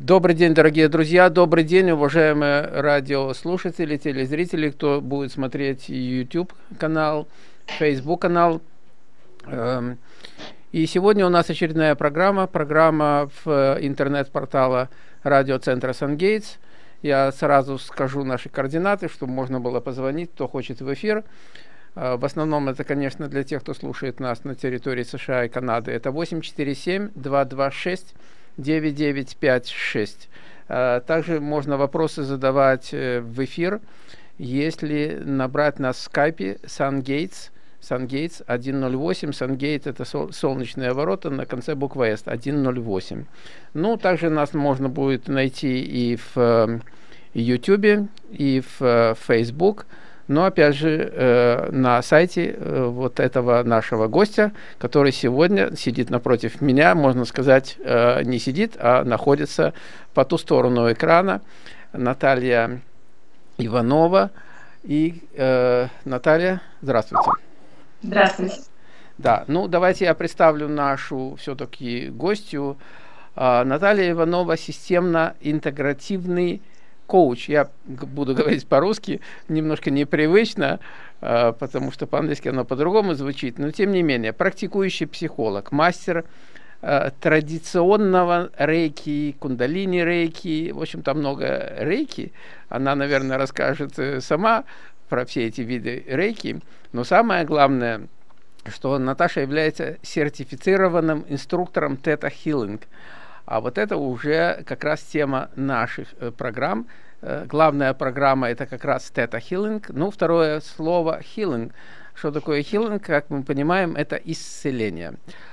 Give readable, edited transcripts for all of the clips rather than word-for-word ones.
Добрый день, дорогие друзья, добрый день, уважаемые радиослушатели, телезрители, кто будет смотреть YouTube канал, Facebook канал. И сегодня у нас очередная программа в интернет-портала радиоцентра Сан-Гейтс. Я сразу скажу наши координаты, чтобы можно было позвонить, кто хочет в эфир. В основном это, конечно, для тех, кто слушает нас на территории США и Канады. Это 847-226-9956. Также можно вопросы задавать в эфир, если набрать на скайпе Сан-Гейтс 108. Сан-Гейт — это солнечные ворота на конце буквы S, 108. Ну, также нас можно будет найти и в YouTube, и в Facebook. Но, опять же, на сайте вот этого нашего гостя, который сегодня сидит напротив меня, можно сказать, не сидит, а находится по ту сторону экрана, Наталья Иванова. И, Наталья, здравствуйте. Здравствуйте. Да, ну давайте я представлю нашу все-таки гостью. Наталья Иванова — системно-интегративный коуч. Я буду говорить по-русски, немножко непривычно, потому что по-английски оно по-другому звучит, но тем не менее, практикующий психолог, мастер традиционного рейки, кундалини рейки, в общем, там много рейки. Она, наверное, расскажет сама про все эти виды рейки, но самое главное, что Наташа является сертифицированным инструктором Theta Healing. А вот это уже как раз тема наших программ. Главная программа — это как раз Theta Healing. Ну, второе слово — healing. Что такое healing? Как мы понимаем, это исцеление.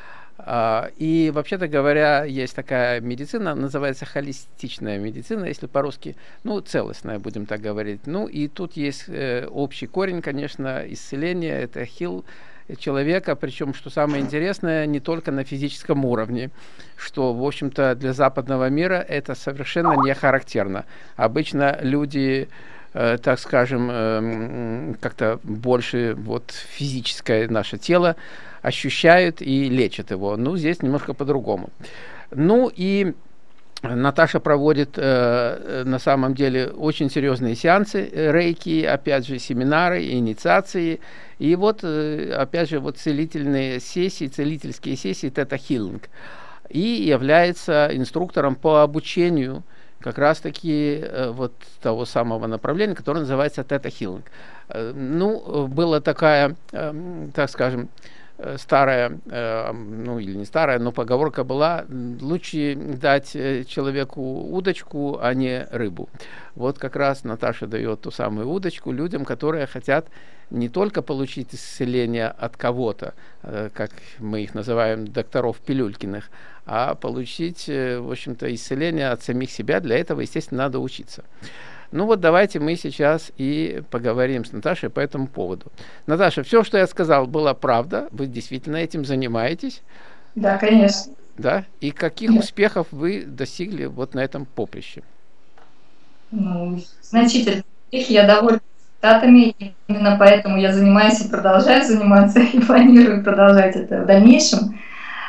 И, вообще-то говоря, есть такая медицина, называется холистичная медицина, если по-русски, ну, целостная, будем так говорить. Ну, и тут есть общий корень, конечно, исцеление, это heal человека, причем, что самое интересное, не только на физическом уровне, что, в общем-то, для западного мира это совершенно не характерно. Обычно люди, так скажем, как-то больше вот физическое наше тело ощущают и лечат его. Ну, здесь немножко по-другому. Ну, и Наташа проводит на самом деле очень серьезные сеансы рейки, опять же, семинары, инициации. И вот, опять же, вот целительские сессии Theta Healing. И является инструктором по обучению как раз-таки вот того самого направления, которое называется Theta Healing. Ну, была такая, так скажем, старая, ну или не старая, но поговорка была: лучше дать человеку удочку, а не рыбу. Вот как раз Наташа дает ту самую удочку людям, которые хотят не только получить исцеление от кого-то, как мы их называем, докторов Пилюлькиных, а получить, в общем-то, исцеление от самих себя. Для этого, естественно, надо учиться. Ну вот давайте мы сейчас и поговорим с Наташей по этому поводу. Наташа, все, что я сказал, было правда? Вы действительно этим занимаетесь? Да, конечно. Да? И каких успехов вы достигли вот на этом поприще? Ну, значительно. Я довольна результатами, именно поэтому я занимаюсь и продолжаю заниматься, и планирую продолжать это в дальнейшем.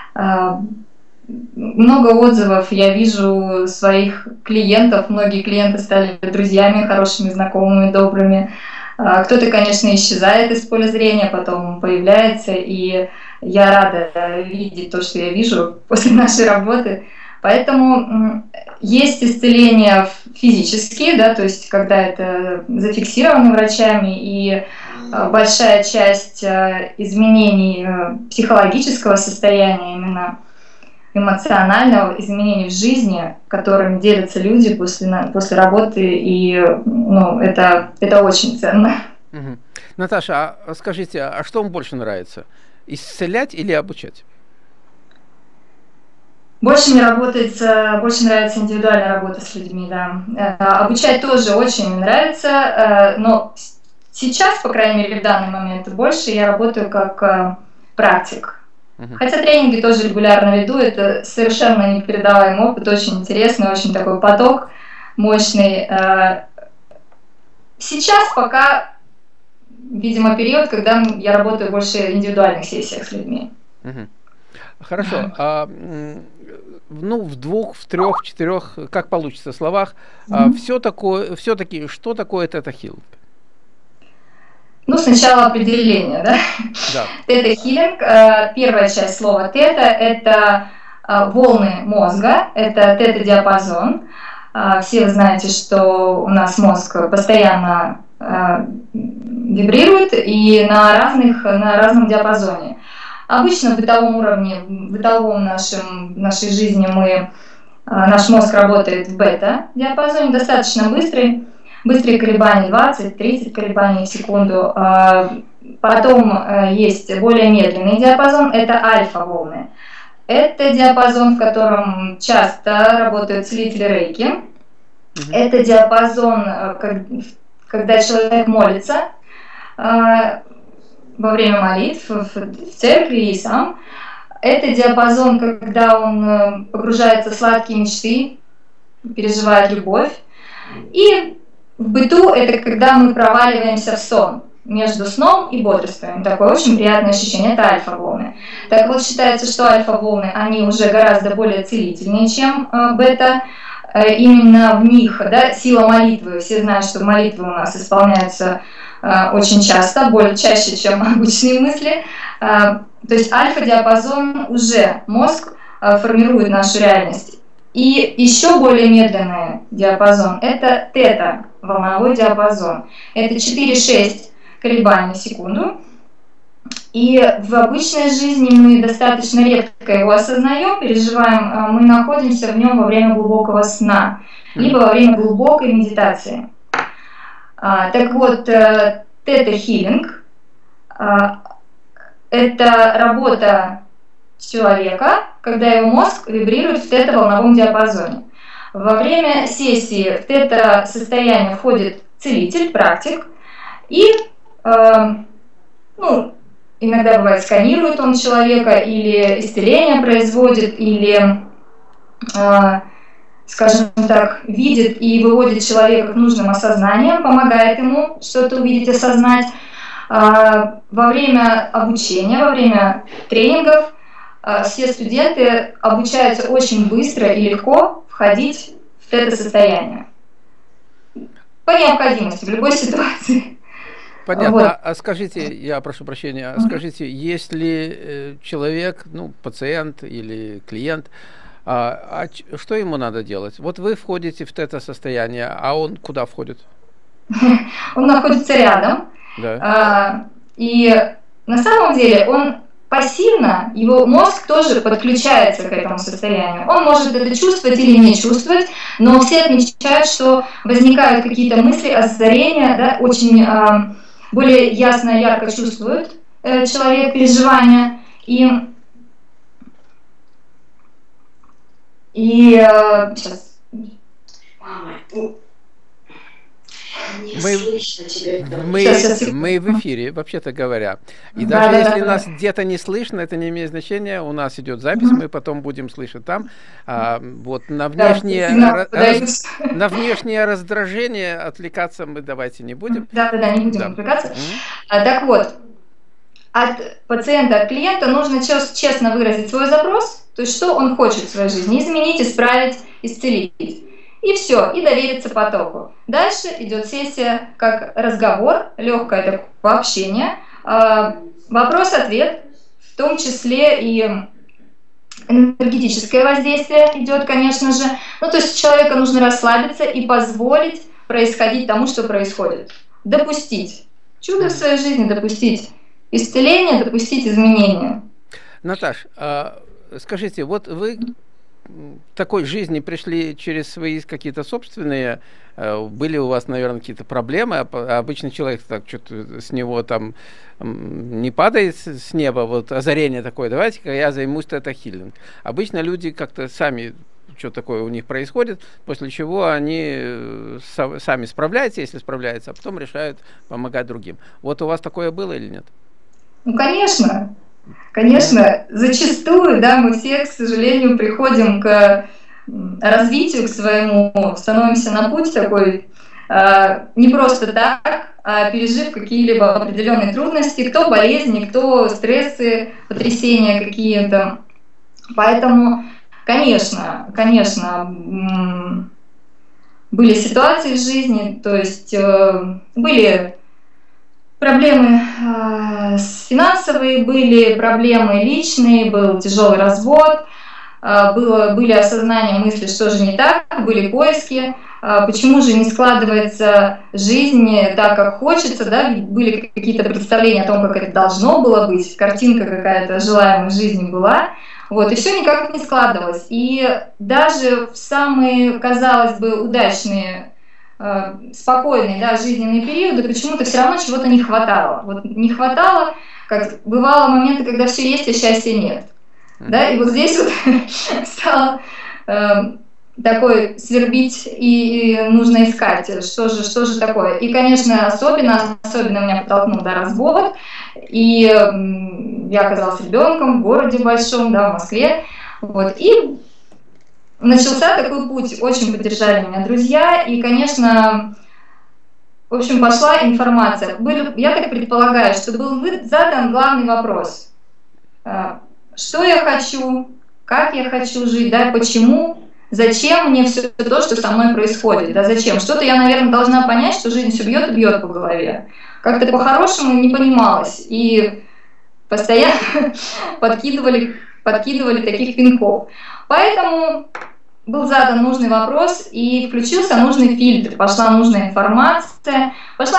Много отзывов я вижу своих клиентов. Многие клиенты стали друзьями, хорошими, знакомыми, добрыми. Кто-то, конечно, исчезает из поля зрения, потом появляется, и я рада видеть то, что я вижу после нашей работы. Поэтому есть исцеления физические, да, то есть когда это зафиксировано врачами, и большая часть изменений психологического состояния, именно эмоционального, изменений в жизни, которыми делятся люди после работы, и ну, это очень ценно. Угу. Наташа, а скажите, а что вам больше нравится? Исцелять или обучать? Больше нравится индивидуальная работа с людьми, да. Обучать тоже очень нравится, но сейчас, по крайней мере, в данный момент, больше я работаю как практик. Хотя тренинги тоже регулярно веду, это совершенно непередаваемый опыт, очень интересный, очень такой поток мощный. Сейчас пока, видимо, период, когда я работаю больше в индивидуальных сессиях с людьми. Хорошо. А ну, в двух, в трех, в четырех, как получится, словах, все-таки, что такое тета-хилинг? Ну, сначала определение, да? Да. Тета-хилинг, первая часть слова тета – это волны мозга, это тета-диапазон. Все вы знаете, что у нас мозг постоянно вибрирует и на разном диапазоне. Обычно в бытовом уровне, в бытовом нашей жизни наш мозг работает в бета-диапазоне, достаточно быстрые колебания, 20-30 колебаний в секунду. Потом есть более медленный диапазон, это альфа-волны. Это диапазон, в котором часто работают целители рейки. Это диапазон, когда человек молится во время молитв в церкви и сам. Это диапазон, когда он погружается в сладкие мечты, переживает любовь. И в быту это когда мы проваливаемся в сон, между сном и бодрствованием. Такое очень приятное ощущение, это альфа-волны. Так вот, считается, что альфа-волны, они уже гораздо более целительные, чем бета. Именно в них, да, сила молитвы. Все знают, что молитвы у нас исполняются очень часто, более чаще, чем обычные мысли. То есть альфа-диапазон уже мозг формирует нашу реальность. И еще более медленный диапазон – это тета-волновой диапазон. Это 4-6 колебаний в секунду. И в обычной жизни мы достаточно редко его осознаем, переживаем, мы находимся в нем во время глубокого сна, либо во время глубокой медитации. Так вот, тета-хилинг – это работа человека, когда его мозг вибрирует в тета-волновом диапазоне. Во время сессии в тета-состояние входит целитель, практик, и иногда бывает сканирует он человека, или исцеление производит, или, скажем так, видит и выводит человека к нужным осознаниям, помогает ему что-то увидеть, осознать. Во время обучения, во время тренингов все студенты обучаются очень быстро и легко входить в это состояние. По необходимости, в любой ситуации. Понятно. Вот. А скажите, я прошу прощения, скажите, если человек, пациент или клиент, что ему надо делать? Вот вы входите в тета-состояние, а он куда входит? Он находится рядом. Да. И на самом деле он пассивно, его мозг тоже подключается к этому состоянию. Он может это чувствовать или не чувствовать, но все отмечают, что возникают какие-то мысли, озарения, да, очень более ясно, ярко чувствует человек переживания. И сейчас. Мы в эфире, вообще-то говоря. И даже если нас где-то не слышно, это не имеет значения. У нас идет запись, мы потом будем слышать там. Вот на внешнее раздражение отвлекаться мы давайте не будем. Да, не будем отвлекаться. Так вот, от пациента, от клиента нужно честно выразить свой запрос, то есть что он хочет в своей жизни, изменить, исправить, исцелить. И все, и довериться потоку. Дальше идет сессия как разговор, легкое такое общение, вопрос-ответ, в том числе и энергетическое воздействие идет, конечно же. То есть человеку нужно расслабиться и позволить происходить тому, что происходит. Допустить чудо в своей жизни, допустить исцеление, допустить изменения. Наташ, скажите, вот вы такой жизни пришли через свои какие-то собственные, были у вас, наверное, какие-то проблемы, а обычный человек так что-то с него там не падает с неба, вот озарение такое, давайте-ка я займусь тета-хилинг. Обычно люди как-то сами, что такое у них происходит, после чего они сами справляются, если справляются, а потом решают помогать другим. Вот у вас такое было или нет? Конечно. Конечно, зачастую, да, мы все, к сожалению, приходим к развитию, к своему, становимся на путь такой, не просто так, а пережив какие-либо определенные трудности, кто болезни, кто стрессы, потрясения какие-то. Поэтому Конечно, конечно, были ситуации в жизни, то есть были проблемы финансовые, были проблемы личные, был тяжелый развод, были осознания мысли, что же не так, были поиски, почему же не складывается жизнь так, как хочется, да, были какие-то представления о том, как это должно было быть, картинка какая-то желаемой жизни была, вот, и все никак не складывалось. И даже в самые, казалось бы, удачные, спокойные, да, жизненные периоды почему-то все равно чего-то не хватало. Вот не хватало, как бывало моменты, когда все есть, а счастья нет. Да, и вот здесь вот стало такой свербить, и нужно искать, что же такое. И, конечно, особенно меня подтолкнул, да, развод, и я оказалась ребенком в городе большом, да, в Москве, вот, и начался такой путь, очень поддержали меня друзья, и, конечно, в общем, пошла информация. Я так предполагаю, что был задан главный вопрос. Что я хочу, как я хочу жить, да, почему, зачем мне все то, что со мной происходит, да, зачем. Что-то я, наверное, должна понять, что жизнь все бьет и бьет по голове. Как-то по-хорошему не понималось, и постоянно подкидывали таких пинков. Поэтому был задан нужный вопрос, и включился нужный фильтр, пошла нужная информация,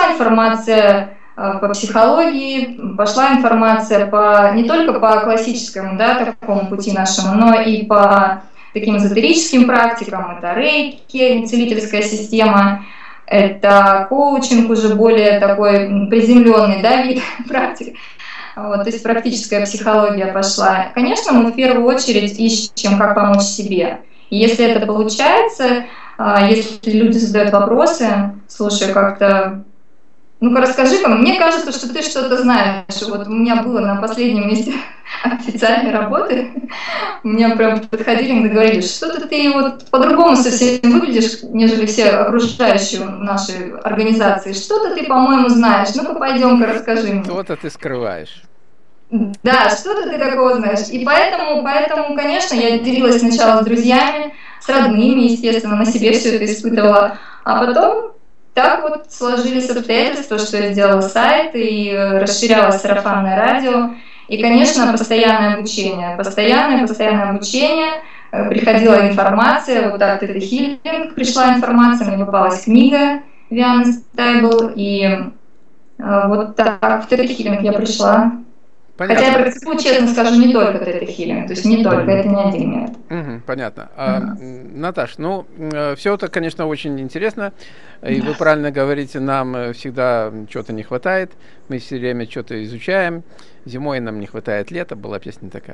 по психологии, пошла информация не только по классическому, да, такому пути нашему, но и по таким эзотерическим практикам. Это рейки, целительская система, это коучинг, уже более такой приземленный, да, вид практик. Вот, то есть практическая психология пошла. Конечно, мы в первую очередь ищем, как помочь себе. И если это получается, если люди задают вопросы, слушай, как-то, ну-ка расскажи-ка, мне кажется, что ты что-то знаешь. Вот у меня было на последнем месте официальной работы, мне прям подходили и говорили, что-то ты вот по-другому совсем выглядишь, нежели все окружающие наши организации. Что-то ты, по-моему, знаешь. Ну-ка, пойдем-ка, расскажи мне. Что-то ты скрываешь. Да, что-то ты такого знаешь. И поэтому, конечно, я делилась сначала с друзьями, с родными, естественно, на себе все это испытывала. А потом так вот сложились обстоятельства, что я сделала сайт и расширяла сарафанное радио. И, конечно, постоянное обучение. Постоянное обучение. Приходила информация, вот так Theta Healing пришла информация, мне попалась книга Вианы Стайбл, и вот так в Theta Healing я пришла. Понятно. Хотя я практикую, честно скажу, не только Theta Healing, то есть не только, это не один метод. Понятно. Наташ, ну, все это, конечно, очень интересно, и вы правильно говорите, нам всегда чего-то не хватает, мы все время что-то изучаем, зимой нам не хватает лета, была песня такая.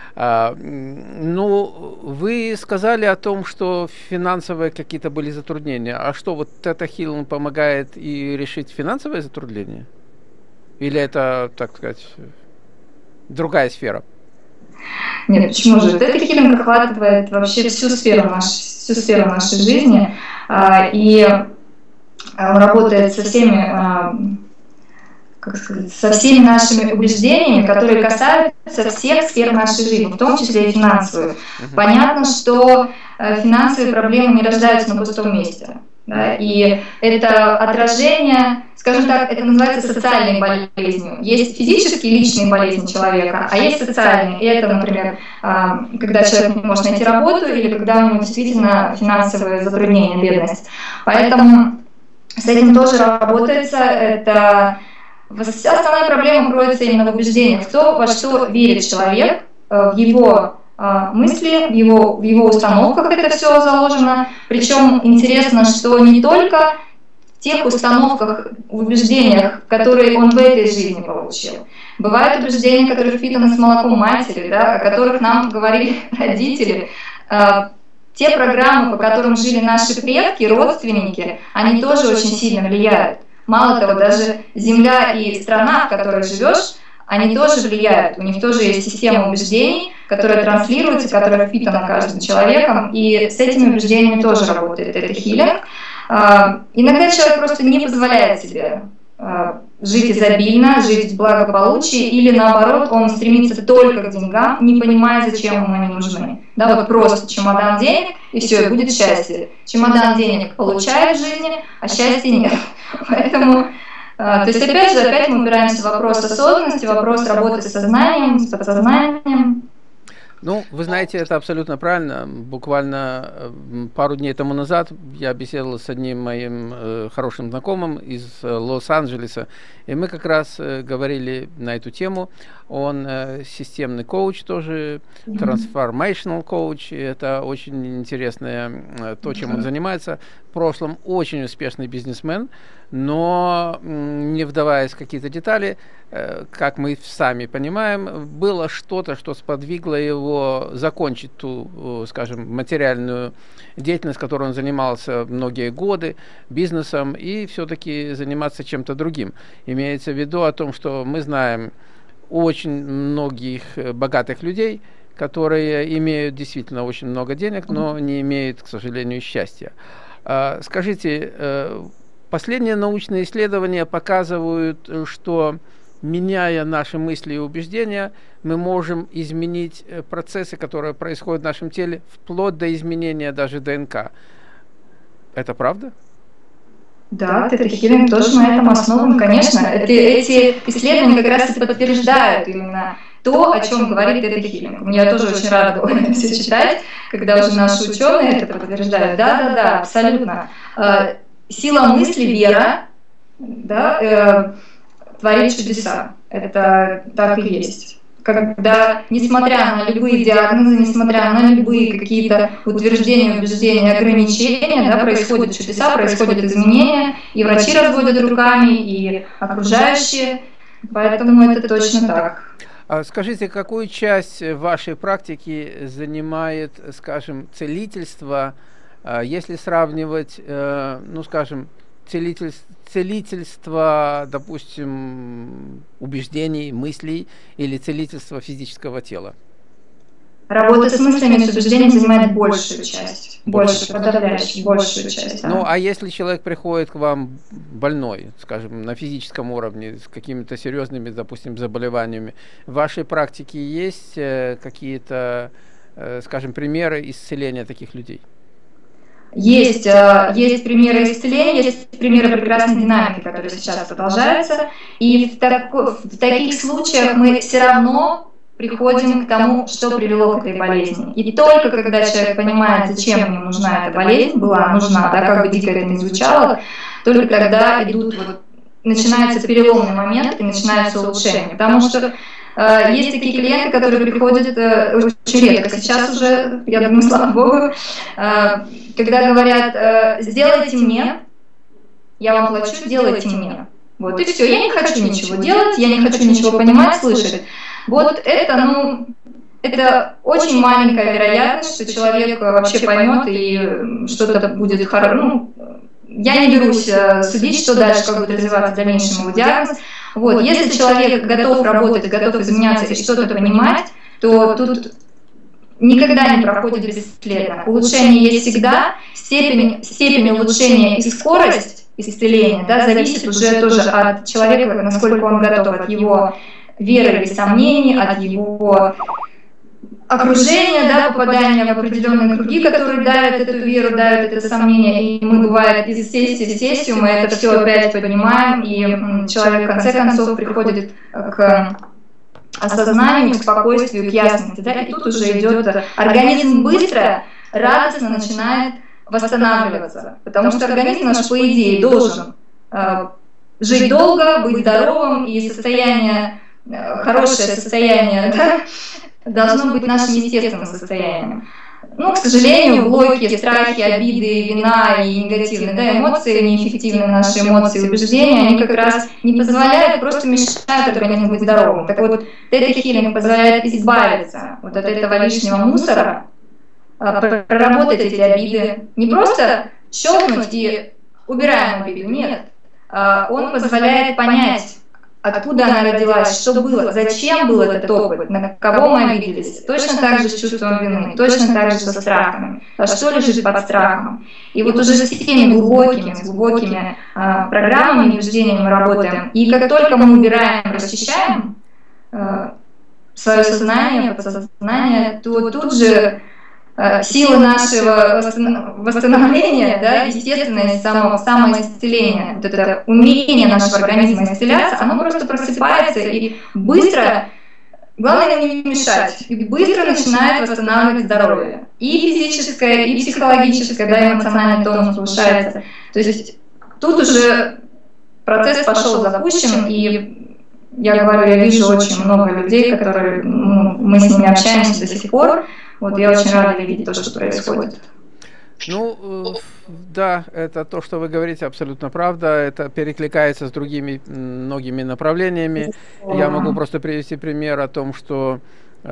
Ну, вы сказали о том, что финансовые какие-то были затруднения, а что, вот Theta Healing помогает и решить финансовые затруднения? Или это, так сказать, другая сфера? Нет, почему же? Theta Healing охватывает вообще всю сферу нашей жизни, и работает со всеми, как сказать, со всеми нашими убеждениями, которые касаются всех сфер нашей жизни, в том числе и финансовую. Понятно, что финансовые проблемы не рождаются на пустом месте. Да, и это отражение, скажем так, это называется социальной болезнью. Есть физические, личные болезни человека, а есть социальные. И это, например, когда человек не может найти работу или когда у него действительно финансовые затруднения, бедность. Поэтому с этим тоже работается. Основная проблема кроется именно в убеждениях, в то, во что верит человек, в его мысли, в его установках это все заложено. Причем интересно, что не только в тех установках, в убеждениях, которые он в этой жизни получил. Бывают убеждения, которые впитаны с молоком матери, да, о которых нам говорили родители. Те программы, по которым жили наши предки, родственники, они тоже очень сильно влияют. Мало того, даже земля и страна, в которой живешь, они тоже влияют. У них тоже есть система убеждений, которая транслируется, которая впитана каждым человеком, и с этими убеждениями тоже работает Theta Healing. Иногда человек просто не позволяет себе жить изобильно, жить в благополучии, или наоборот, он стремится только к деньгам, не понимая, зачем ему они нужны. Да, вот просто чемодан денег, и все, и будет счастье. Чемодан денег получает в жизни, а счастья нет. Поэтому, то есть опять мы упираемся в вопрос осознанности, вопрос работы с сознанием, с подсознанием. Ну, вы знаете, это абсолютно правильно. Буквально пару дней тому назад я беседовал с одним моим хорошим знакомым из Лос-Анджелеса, и мы как раз говорили на эту тему. Он системный коуч тоже, transformational коуч. Это очень интересное то, чем он занимается. В прошлом очень успешный бизнесмен, но не вдаваясь в какие-то детали, как мы сами понимаем, было что-то, что сподвигло его закончить ту, скажем, материальную деятельность, которой он занимался многие годы, бизнесом, и все-таки заниматься чем-то другим. Имеется в виду о том, что мы знаем очень многих богатых людей, которые имеют действительно очень много денег, но не имеют, к сожалению, счастья. Скажите, последние научные исследования показывают, что, меняя наши мысли и убеждения, мы можем изменить процессы, которые происходят в нашем теле, вплоть до изменения даже ДНК. Это Да, тета-хилинг тоже на этом основан, конечно. Эти исследования как раз и подтверждают именно то, о чем говорит тета-хилинг. Я тоже очень рада была это все читать, когда уже наши ученые это подтверждают. Да, абсолютно. Сила мысли, вера, да, творит чудеса. Это так и есть. Когда, несмотря на любые диагнозы, несмотря на любые какие-то утверждения, убеждения, ограничения, да, происходят чудеса, происходят изменения, и врачи разводят руками, и окружающие, поэтому это точно так. Скажите, какую часть вашей практики занимает, скажем, целительство, если сравнивать, ну, скажем, целительство, допустим, убеждений, мыслей или целительство физического тела? Работа с мыслями, с убеждениями занимает большую часть, подавляющую, большую часть. Да. Ну, а если человек приходит к вам больной, скажем, на физическом уровне, с какими-то серьезными, допустим, заболеваниями, в вашей практике есть какие-то, скажем, примеры исцеления таких людей? Есть примеры исцеления, есть примеры прекрасной динамики, которые сейчас продолжаются. И в таких случаях мы все равно приходим к тому, что привело к этой болезни. И только когда человек понимает, зачем ему нужна эта болезнь, была нужна, да, как бы дико это ни звучало, только тогда начинается переломный момент и начинается улучшение. Потому что есть такие клиенты, которые приходят очень редко. Сейчас уже, я думаю, слава богу, когда говорят, сделайте мне, я вам плачу, делайте мне. Вот и все, я не хочу ничего делать, я не хочу ничего понимать, слышать. Вот это очень маленькая вероятность, что человек вообще поймет и что-то будет хорошо. Я не берусь судить, что дальше, как будет развиваться в дальнейшем его диагноз. Вот. Если человек готов работать, готов изменяться и что-то понимать, то тут никогда не проходит бесследно. Улучшение есть всегда, степень улучшения и скорость исцеления, да, зависит уже тоже от человека, насколько он готов, от его веры или сомнений, от его окружения, да, попадания в определенные круги, которые давят эту веру, давят это сомнение, и мы, бывает, из сессии в сессию мы это все опять поднимаем, и человек в конце концов приходит к осознанию, к спокойствию, к ясности, да, и тут уже идет организм быстро, радостно начинает восстанавливаться, потому что организм наш, по идее, должен жить долго, быть здоровым, и состояние, хорошее состояние, да, должно быть нашим естественным состоянием. Но, к сожалению, блоки, страхи, обиды, вина и негативные, да, эмоции, неэффективные наши эмоции, убеждения, они как раз не позволяют, просто мешают организму быть здоровым. Так вот, тета-хилинг позволяет избавиться от этого лишнего мусора, проработать эти обиды, не просто щелкнуть и убираем обиду, нет. Он позволяет понять, откуда она родилась, что было, зачем был этот опыт, на кого мы обиделись. Точно так же с чувством вины, точно так же со страхами. А что лежит под страхом? И вот уже с теми глубокими программами и убеждениями мы работаем. И как только мы убираем, расчищаем свое сознание, подсознание, то тут же силы нашего восстановления, да, естественное самоисцеление, вот это умение нашего организма исцеляться, оно просто просыпается и быстро, главное не мешать, и быстро начинает восстанавливать здоровье. И физическое, и психологическое, да, и эмоциональный тонус повышается. То есть тут уже процесс пошел запущен, и я говорю, я вижу очень много людей, которые, мы с ними общаемся до сих пор. Вот я очень рада видеть то, что происходит. Ну, да, это то, что вы говорите, абсолютно правда. Это перекликается с другими многими направлениями. Я могу просто привести пример о том, что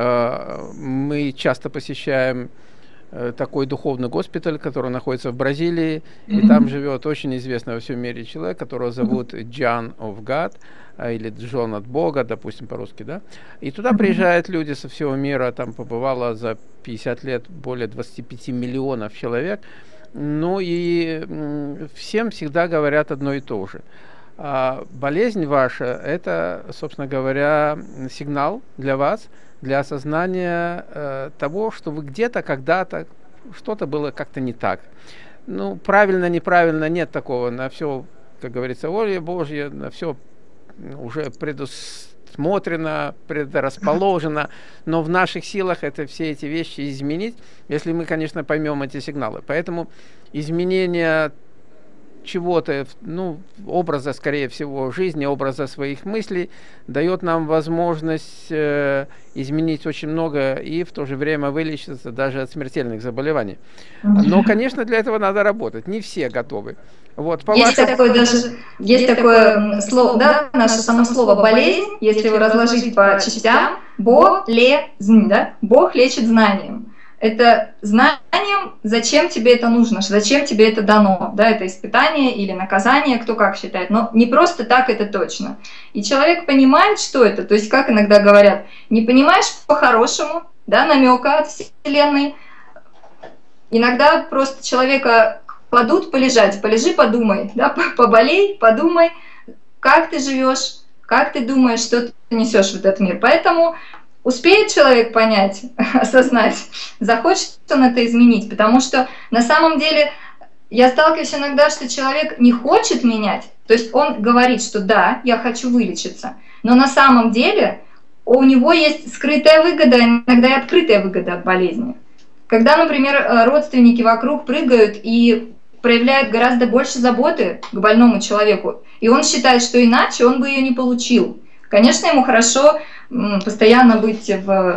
мы часто посещаем такой духовный госпиталь, который находится в Бразилии, и там живет очень известный во всем мире человек, которого зовут John of God, или Джон от Бога, допустим, по-русски, да, и туда приезжают люди со всего мира, там побывало за 50 лет более 25 миллионов человек, ну и всем всегда говорят одно и то же. Болезнь ваша, это, собственно говоря, сигнал для вас, для осознания того, что вы где-то, когда-то, что-то было как-то не так. Ну, правильно, неправильно, нет такого. На все, как говорится, воля Божья, на все уже предусмотрено, предрасположено, но в наших силах это все эти вещи изменить, если мы, конечно, поймем эти сигналы. Поэтому изменение чего-то, ну, образа, скорее всего, жизни, образа своих мыслей, дает нам возможность изменить очень много и в то же время вылечиться даже от смертельных заболеваний. Но, конечно, для этого надо работать. Не все готовы. Вот, есть такое слово, да, наше само слово болезнь, если его разложить по частям, болезнь, да, Бог лечит знанием. Это знанием, зачем тебе это нужно, зачем тебе это дано, да, это испытание или наказание, кто как считает, но не просто так это точно. И человек понимает, что это, то есть, как иногда говорят, не понимаешь по-хорошему, да, намека от Вселенной, иногда просто человека кладут полежать, полежи, подумай, да, поболей, подумай, как ты живешь, как ты думаешь, что ты несешь в этот мир. Поэтому успеет человек понять, осознать, захочет он это изменить, потому что на самом деле я сталкиваюсь иногда, что человек не хочет менять, то есть он говорит, что да, я хочу вылечиться, но на самом деле у него есть скрытая выгода, иногда и открытая выгода от болезни. Когда, например, родственники вокруг прыгают и проявляют гораздо больше заботы к больному человеку, и он считает, что иначе он бы ее не получил. Конечно, ему хорошо постоянно быть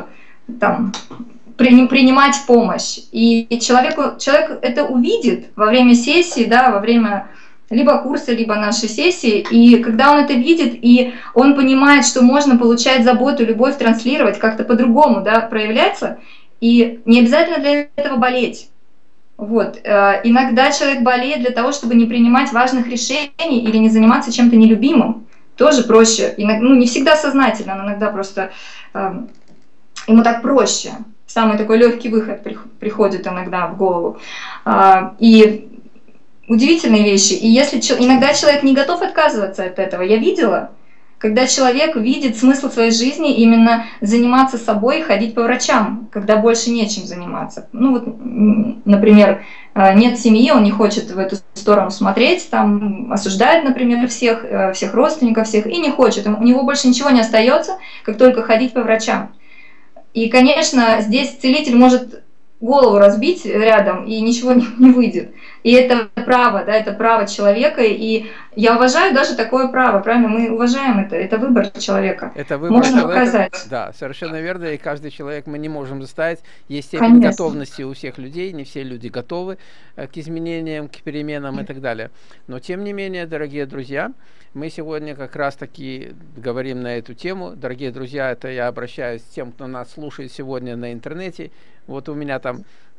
принимать помощь. И человек это увидит во время сессии, да, во время либо курса, либо нашей сессии. И когда он это видит, и он понимает, что можно получать заботу, любовь, транслировать, как-то по-другому, да, проявляться, и не обязательно для этого болеть. Вот. Иногда человек болеет для того, чтобы не принимать важных решений или не заниматься чем-то нелюбимым. Тоже проще, ну, не всегда сознательно, но иногда просто ему так проще. Самый такой легкий выход приходит иногда в голову. И удивительные вещи. И если иногда человек не готов отказываться от этого, я видела, когда человек видит смысл своей жизни именно заниматься собой, ходить по врачам, когда больше нечем заниматься. Ну вот, например, нет семьи, он не хочет в эту сторону смотреть, там осуждает, например, всех родственников, всех, и не хочет. У него больше ничего не остается, как только ходить по врачам. И, конечно, здесь целитель может голову разбить рядом, и ничего не выйдет. И это право, да, это право человека, и я уважаю даже такое право, правильно? Мы уважаем это выбор человека. Это выбор можно человека, показать. Да, совершенно верно, и каждый человек мы не можем заставить. Есть степень готовности у всех людей, не все люди готовы к изменениям, к переменам и так далее. Но тем не менее, дорогие друзья, мы сегодня как раз-таки говорим на эту тему. Дорогие друзья, это я обращаюсь к тем, кто нас слушает сегодня на интернете. Вот у меня там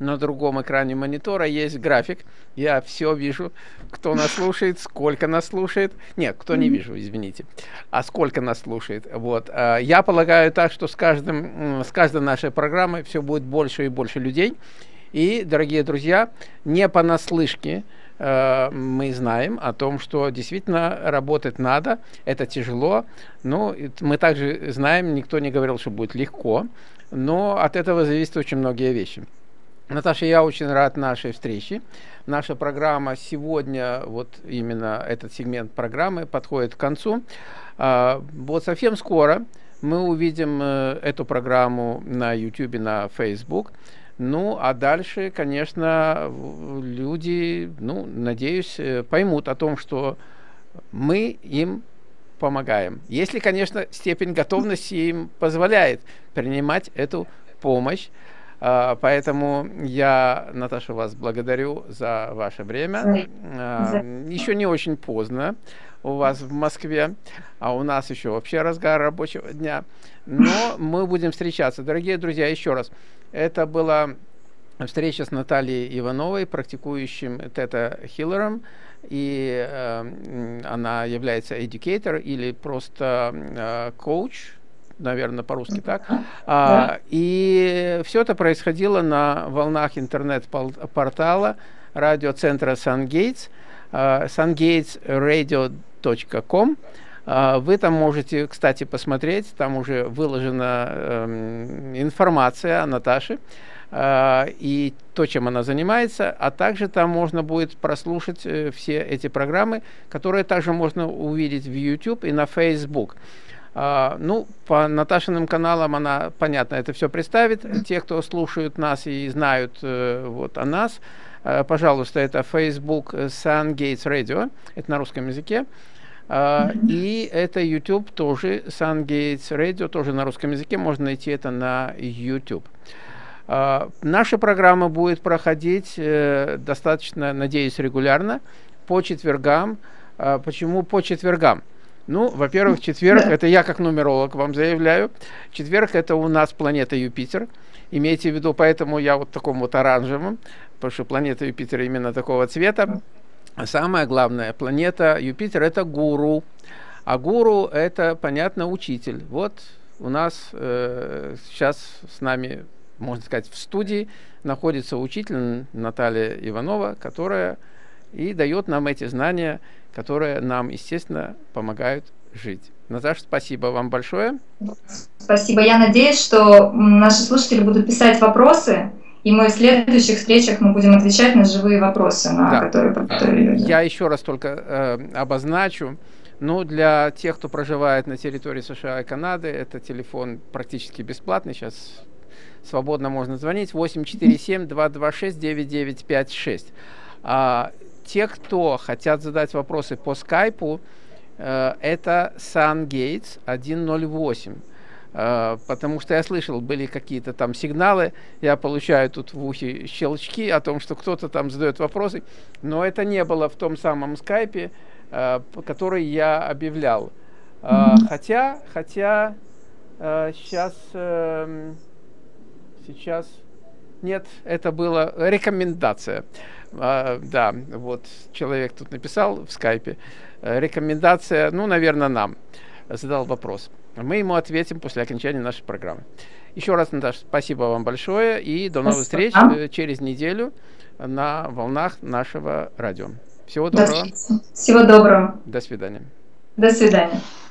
на другом экране монитора есть график. Я все вижу, кто нас слушает, сколько нас слушает. Нет, кто не вижу, извините. А сколько нас слушает. Вот. Я полагаю так, что с каждой нашей программой все будет больше и больше людей. И, дорогие друзья, не понаслышке мы знаем о том, что действительно работать надо, это тяжело. Но мы также знаем, никто не говорил, что будет легко, но от этого зависят очень многие вещи. Наташа, я очень рад нашей встрече. Наша программа сегодня, вот именно этот сегмент программы подходит к концу. Вот совсем скоро мы увидим эту программу на YouTube, на Facebook. Ну, а дальше, конечно, люди, ну, надеюсь, поймут о том, что мы им помогаем. Если, конечно, степень готовности им позволяет принимать эту помощь. Поэтому я, Наташа, вас благодарю за ваше время. Еще не очень поздно у вас в Москве, а у нас еще вообще разгар рабочего дня. Но мы будем встречаться. Дорогие друзья, еще раз, это была встреча с Натальей Ивановой, практикующим тета-хиллером. И она является educator или просто коуч, наверное, по-русски так. И все это происходило на волнах интернет-портала радиоцентра SunGates, sungatesradio.com. Вы там можете, кстати, посмотреть, там уже выложена информация о Наташе и то, чем она занимается, а также там можно будет прослушать все эти программы, которые также можно увидеть в YouTube и на Facebook. Ну, по Наташиным каналам она, понятно, это все представит. Те, кто слушают нас и знают вот о нас, пожалуйста, это Facebook SunGates Radio, это на русском языке. И это YouTube тоже, SunGates Radio, тоже на русском языке, можно найти это на YouTube. Наша программа будет проходить достаточно, надеюсь, регулярно, по четвергам. Почему по четвергам? Ну, во-первых, четверг, это я как нумеролог вам заявляю, четверг это у нас планета Юпитер, имейте в виду, поэтому я вот таком вот оранжевом, потому что планета Юпитер именно такого цвета. А самая главная планета Юпитер это гуру, а гуру это, понятно, учитель. Вот у нас сейчас с нами, можно сказать, в студии находится учитель Наталья Иванова, которая и дает нам эти знания, которые нам, естественно, помогают жить. Наташа, спасибо вам большое. Спасибо. Я надеюсь, что наши слушатели будут писать вопросы, и мы в следующих встречах мы будем отвечать на живые вопросы, на которые я еще раз только обозначу. Ну, для тех, кто проживает на территории США и Канады, это телефон практически бесплатный. Сейчас свободно можно звонить. 847-226-9956. Те, кто хотят задать вопросы по скайпу, это SunGates 108. Потому что я слышал, были какие-то там сигналы, я получаю тут в ухе щелчки о том, что кто-то там задает вопросы, но это не было в том самом скайпе, который я объявлял. Хотя сейчас нет, это была рекомендация. Да, вот человек тут написал в скайпе, рекомендация, ну, наверное, нам задал вопрос. Мы ему ответим после окончания нашей программы. Еще раз, Наташа, спасибо вам большое и до новых встреч через неделю на волнах нашего радио. Всего доброго. Всего доброго. До свидания. До свидания.